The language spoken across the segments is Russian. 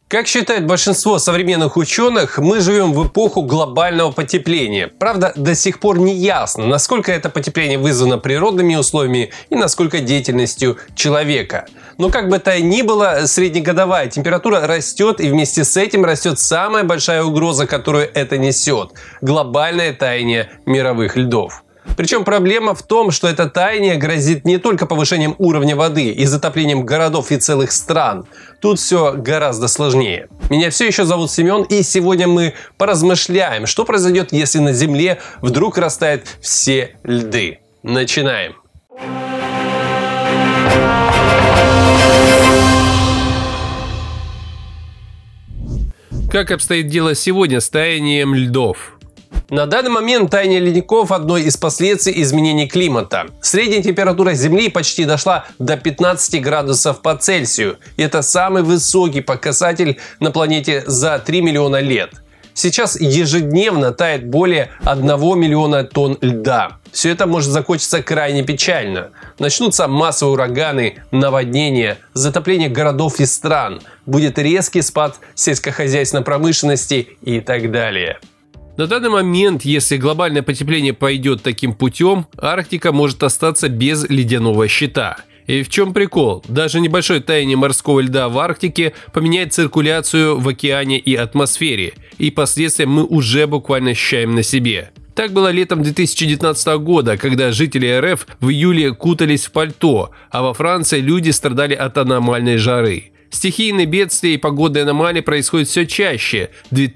Как считает большинство современных ученых, мы живем в эпоху глобального потепления. Правда, до сих пор не ясно, насколько это потепление вызвано природными условиями и насколько деятельностью человека. Но как бы то ни было, среднегодовая температура растет, и вместе с этим растет самая большая угроза, которую это несет – глобальное таяние мировых льдов. Причем проблема в том, что это таяние грозит не только повышением уровня воды и затоплением городов и целых стран. Тут все гораздо сложнее. Меня все еще зовут Семен, и сегодня мы поразмышляем, что произойдет, если на Земле вдруг растают все льды. Начинаем. Как обстоит дело сегодня с таянием льдов? На данный момент таяние ледников – одно из последствий изменений климата. Средняя температура Земли почти дошла до 15 градусов по Цельсию. Это самый высокий показатель на планете за 3 миллиона лет. Сейчас ежедневно тает более 1 миллиона тонн льда. Все это может закончиться крайне печально. Начнутся массовые ураганы, наводнения, затопление городов и стран. Будет резкий спад сельскохозяйственной промышленности и так далее. На данный момент, если глобальное потепление пойдет таким путем, Арктика может остаться без ледяного щита. И в чем прикол? Даже небольшое таяние морского льда в Арктике поменяет циркуляцию в океане и атмосфере, и последствия мы уже буквально ощущаем на себе. Так было летом 2019 года, когда жители РФ в июле кутались в пальто, а во Франции люди страдали от аномальной жары. Стихийные бедствия и погодные аномалии происходят все чаще.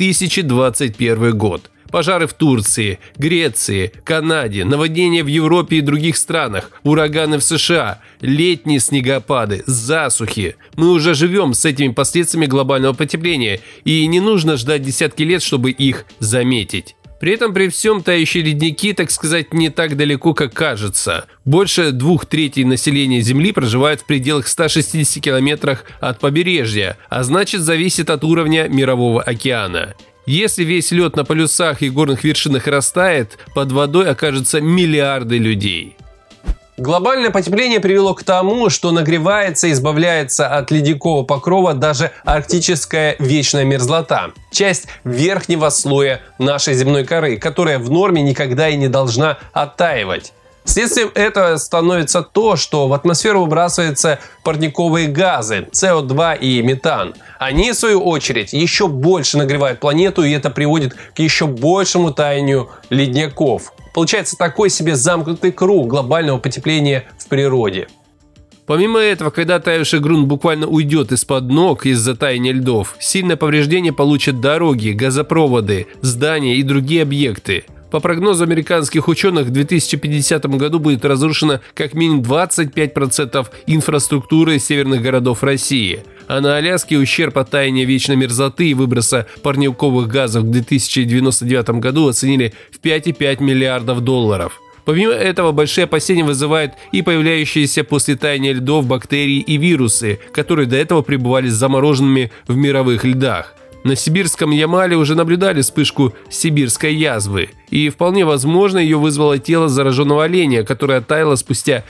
2021 год. Пожары в Турции, Греции, Канаде, наводнения в Европе и других странах, ураганы в США, летние снегопады, засухи. Мы уже живем с этими последствиями глобального потепления, и не нужно ждать десятки лет, чтобы их заметить. При этом при всем тающие ледники, так сказать, не так далеко, как кажется. Больше 2/3 населения Земли проживают в пределах 160 километрах от побережья, а значит зависит от уровня Мирового океана. Если весь лед на полюсах и горных вершинах растает, под водой окажутся миллиарды людей. Глобальное потепление привело к тому, что нагревается и избавляется от ледникового покрова даже арктическая вечная мерзлота. Часть верхнего слоя нашей земной коры, которая в норме никогда и не должна оттаивать. Следствием этого становится то, что в атмосферу выбрасываются парниковые газы СО2 и метан. Они, в свою очередь, еще больше нагревают планету, и это приводит к еще большему таянию ледников. Получается такой себе замкнутый круг глобального потепления в природе. Помимо этого, когда таявший грунт буквально уйдет из-под ног из-за таяния льдов, сильное повреждение получат дороги, газопроводы, здания и другие объекты. По прогнозу американских ученых, в 2050 году будет разрушено как минимум 25% инфраструктуры северных городов России. А на Аляске ущерб от таяния вечной мерзлоты и выброса парниковых газов в 2099 году оценили в 5,5 миллиардов долларов. Помимо этого, большие опасения вызывают и появляющиеся после таяния льдов бактерии и вирусы, которые до этого пребывали замороженными в мировых льдах. На сибирском Ямале уже наблюдали вспышку сибирской язвы, и вполне возможно ее вызвало тело зараженного оленя, которое оттаяло спустя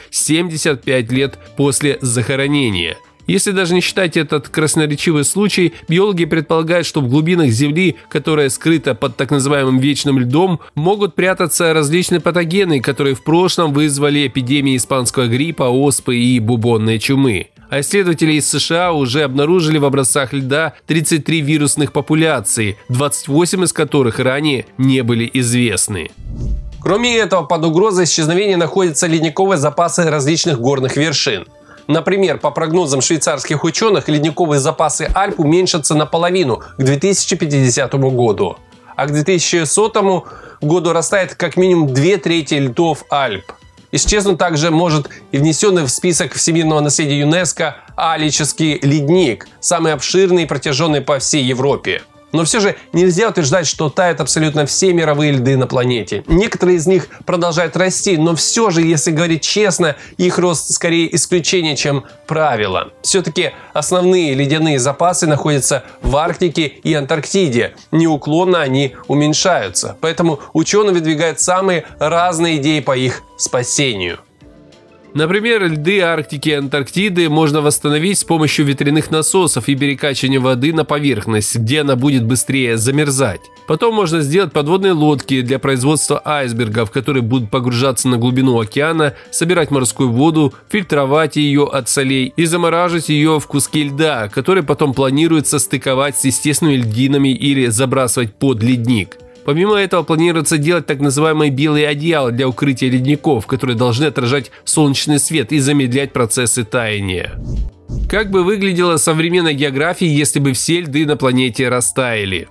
75 лет после захоронения. Если даже не считать этот красноречивый случай, биологи предполагают, что в глубинах Земли, которая скрыта под так называемым вечным льдом, могут прятаться различные патогены, которые в прошлом вызвали эпидемии испанского гриппа, оспы и бубонной чумы. А исследователи из США уже обнаружили в образцах льда 33 вирусных популяции, 28 из которых ранее не были известны. Кроме этого, под угрозой исчезновения находятся ледниковые запасы различных горных вершин. Например, по прогнозам швейцарских ученых, ледниковые запасы Альп уменьшатся наполовину к 2050 году. А к 2100 году растает как минимум 2/3 льдов Альп. Исчезнуть также может и внесенный в список всемирного наследия ЮНЕСКО Алический ледник, самый обширный и протяженный по всей Европе. Но все же нельзя утверждать, что тают абсолютно все мировые льды на планете. Некоторые из них продолжают расти, но все же, если говорить честно, их рост скорее исключение, чем правило. Все-таки основные ледяные запасы находятся в Арктике и Антарктиде. Неуклонно они уменьшаются. Поэтому ученые выдвигают самые разные идеи по их спасению. Например, льды Арктики и Антарктиды можно восстановить с помощью ветряных насосов и перекачивания воды на поверхность, где она будет быстрее замерзать. Потом можно сделать подводные лодки для производства айсбергов, которые будут погружаться на глубину океана, собирать морскую воду, фильтровать ее от солей и замораживать ее в куски льда, которые потом планируется стыковать с естественными льдинами или забрасывать под ледник. Помимо этого планируется делать так называемые белые одеяла для укрытия ледников, которые должны отражать солнечный свет и замедлять процессы таяния. Как бы выглядела современная география, если бы все льды на планете растаяли?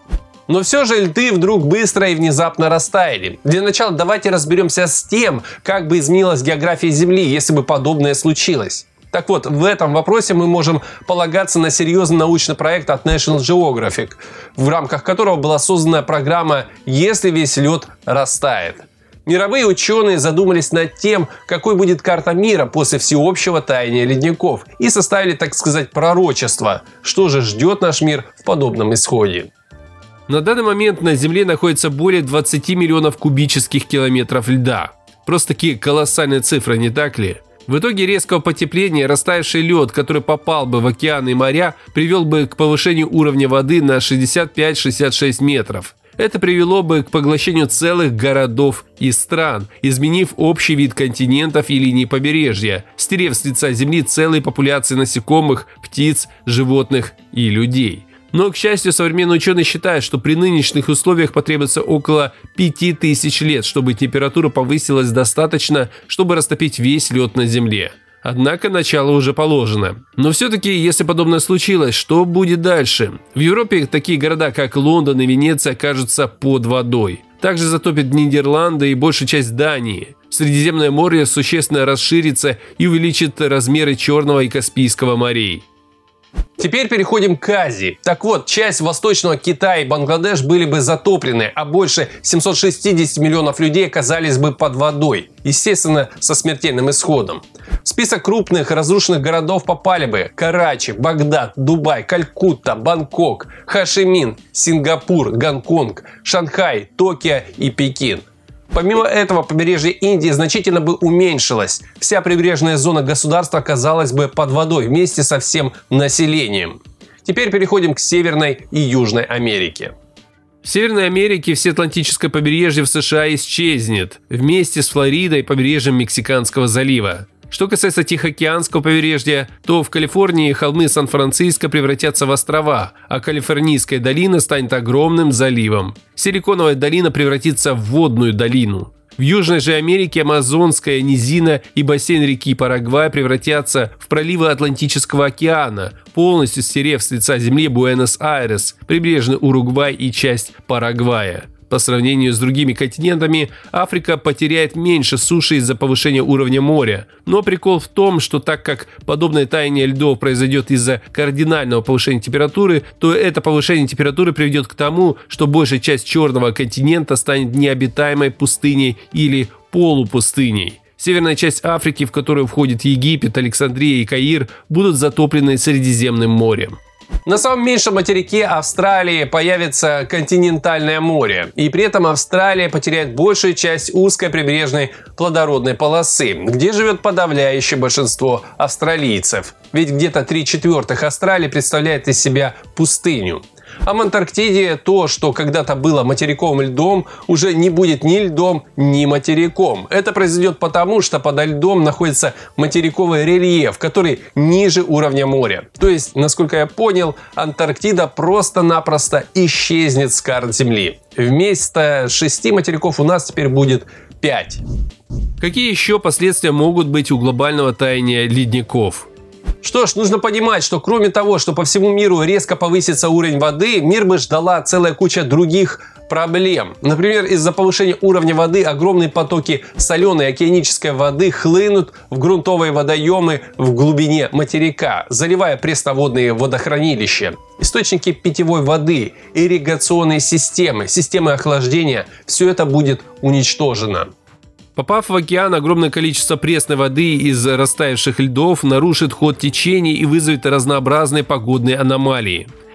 Но все же льды вдруг быстро и внезапно растаяли. Для начала давайте разберемся с тем, как бы изменилась география Земли, если бы подобное случилось. Так вот, в этом вопросе мы можем полагаться на серьезный научный проект от National Geographic, в рамках которого была создана программа «Если весь лед растает». Мировые ученые задумались над тем, какой будет карта мира после всеобщего таяния ледников, и составили, так сказать, пророчество, что же ждет наш мир в подобном исходе. На данный момент на Земле находится более 20 миллионов кубических километров льда. Просто такие колоссальные цифры, не так ли? В итоге резкого потепления растаявший лед, который попал бы в океаны и моря, привел бы к повышению уровня воды на 65-66 метров. Это привело бы к поглощению целых городов и стран, изменив общий вид континентов и линий побережья, стерев с лица Земли целые популяции насекомых, птиц, животных и людей. Но, к счастью, современные ученые считают, что при нынешних условиях потребуется около 5000 лет, чтобы температура повысилась достаточно, чтобы растопить весь лед на Земле. Однако начало уже положено. Но все-таки, если подобное случилось, что будет дальше? В Европе такие города, как Лондон и Венеция, окажутся под водой. Также затопит Нидерланды и большую часть Дании. Средиземное море существенно расширится и увеличит размеры Черного и Каспийского морей. Теперь переходим к Азии. Так вот, часть Восточного Китая и Бангладеш были бы затоплены, а больше 760 миллионов людей оказались бы под водой. Естественно, со смертельным исходом. В список крупных разрушенных городов попали бы Карачи, Багдад, Дубай, Калькутта, Бангкок, Хошимин, Сингапур, Гонконг, Шанхай, Токио и Пекин. Помимо этого, побережье Индии значительно бы уменьшилось. Вся прибрежная зона государства оказалась бы под водой вместе со всем населением. Теперь переходим к Северной и Южной Америке. В Северной Америке всеатлантическое побережье в США исчезнет вместе с Флоридой и побережьем Мексиканского залива. Что касается Тихоокеанского побережья, то в Калифорнии холмы Сан-Франциско превратятся в острова, а Калифорнийская долина станет огромным заливом. Силиконовая долина превратится в водную долину. В Южной же Америке Амазонская низина и бассейн реки Парагвай превратятся в проливы Атлантического океана, полностью стерев с лица земли Буэнос-Айрес, прибрежный Уругвай и часть Парагвая. По сравнению с другими континентами, Африка потеряет меньше суши из-за повышения уровня моря. Но прикол в том, что так как подобное таяние льдов произойдет из-за кардинального повышения температуры, то это повышение температуры приведет к тому, что большая часть Черного континента станет необитаемой пустыней или полупустыней. Северная часть Африки, в которую входит Египет, Александрия и Каир, будут затоплены Средиземным морем. На самом меньшем материке Австралии появится континентальное море, и при этом Австралия потеряет большую часть узкой прибрежной плодородной полосы, где живет подавляющее большинство австралийцев. Ведь где-то 3/4 Австралии представляет из себя пустыню. А в Антарктиде то, что когда-то было материковым льдом, уже не будет ни льдом, ни материком. Это произойдет потому, что подо льдом находится материковый рельеф, который ниже уровня моря. То есть, насколько я понял, Антарктида просто-напросто исчезнет с карт Земли. Вместо 6 материков у нас теперь будет 5. Какие еще последствия могут быть у глобального таяния ледников? Что ж, нужно понимать, что кроме того, что по всему миру резко повысится уровень воды, мир бы ждала целая куча других проблем. Например, из-за повышения уровня воды огромные потоки соленой океанической воды хлынут в грунтовые водоемы в глубине материка, заливая пресноводные водохранилища. Источники питьевой воды, ирригационные системы, системы охлаждения – все это будет уничтожено. Попав в океан, огромное количество пресной воды из растаявших льдов нарушит ход течений и вызовет разнообразные погодные аномалии.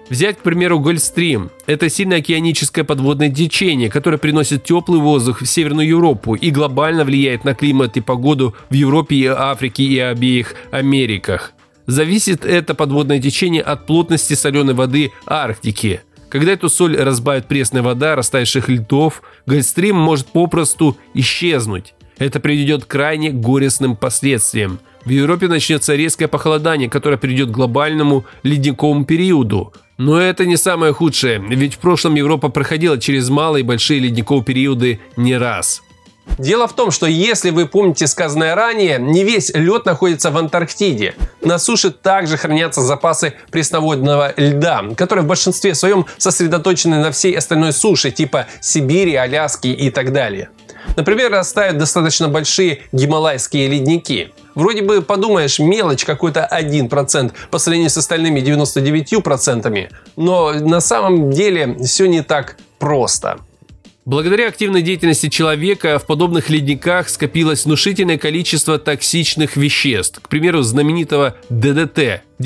Взять, к примеру, Гольфстрим. Это сильное океаническое подводное течение, которое приносит теплый воздух в Северную Европу и глобально влияет на климат и погоду в Европе и Африке и обеих Америках. Зависит это подводное течение от плотности соленой воды Арктики. Когда эту соль разбавит пресная вода растаявших льдов, Гольфстрим может попросту исчезнуть. Это приведет к крайне горестным последствиям. В Европе начнется резкое похолодание, которое приведет к глобальному ледниковому периоду. Но это не самое худшее, ведь в прошлом Европа проходила через малые и большие ледниковые периоды не раз. Дело в том, что если вы помните сказанное ранее, не весь лед находится в Антарктиде. На суше также хранятся запасы пресноводного льда, которые в большинстве своем сосредоточены на всей остальной суше, типа Сибири, Аляски и так далее. Например, растают достаточно большие гималайские ледники. Вроде бы подумаешь, мелочь, какой-то 1% по сравнению с остальными 99%, но на самом деле все не так просто. Благодаря активной деятельности человека в подобных ледниках скопилось внушительное количество токсичных веществ, к примеру, знаменитого ДДТ –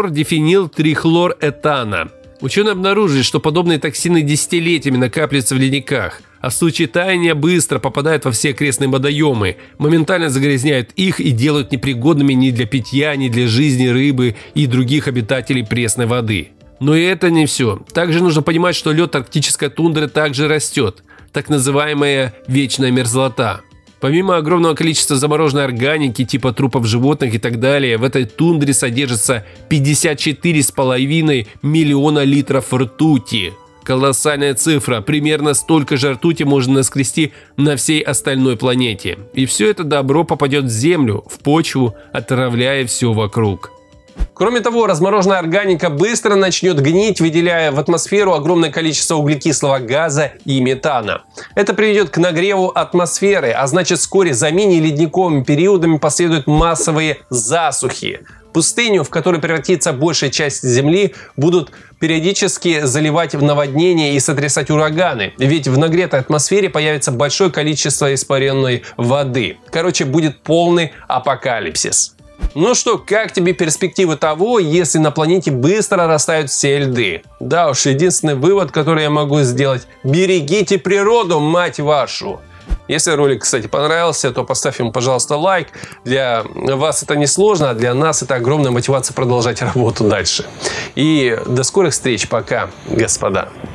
дихлордифенилтрихлоретана. Ученые обнаружили, что подобные токсины десятилетиями накапливаются в ледниках, а в случае таяния быстро попадают во все окрестные водоемы, моментально загрязняют их и делают непригодными ни для питья, ни для жизни рыбы и других обитателей пресной воды. Но и это не все. Также нужно понимать, что лед арктической тундры также растет, так называемая вечная мерзлота. Помимо огромного количества замороженной органики, типа трупов животных и так далее, в этой тундре содержится 54,5 миллиона литров ртути. Колоссальная цифра, примерно столько же ртути можно наскрести на всей остальной планете. И все это добро попадет в землю, в почву, отравляя все вокруг. Кроме того, размороженная органика быстро начнет гнить, выделяя в атмосферу огромное количество углекислого газа и метана. Это приведет к нагреву атмосферы, а значит вскоре за мини-ледниковыми периодами последуют массовые засухи. Пустыню, в которой превратится большая часть Земли, будут периодически заливать в наводнения и сотрясать ураганы. Ведь в нагретой атмосфере появится большое количество испаренной воды. Короче, будет полный апокалипсис. Ну что, как тебе перспективы того, если на планете быстро растают все льды? Да уж, единственный вывод, который я могу сделать – берегите природу, мать вашу! Если ролик, кстати, понравился, то поставь ему, пожалуйста, лайк. Для вас это не сложно, а для нас это огромная мотивация продолжать работу дальше. И до скорых встреч. Пока, господа.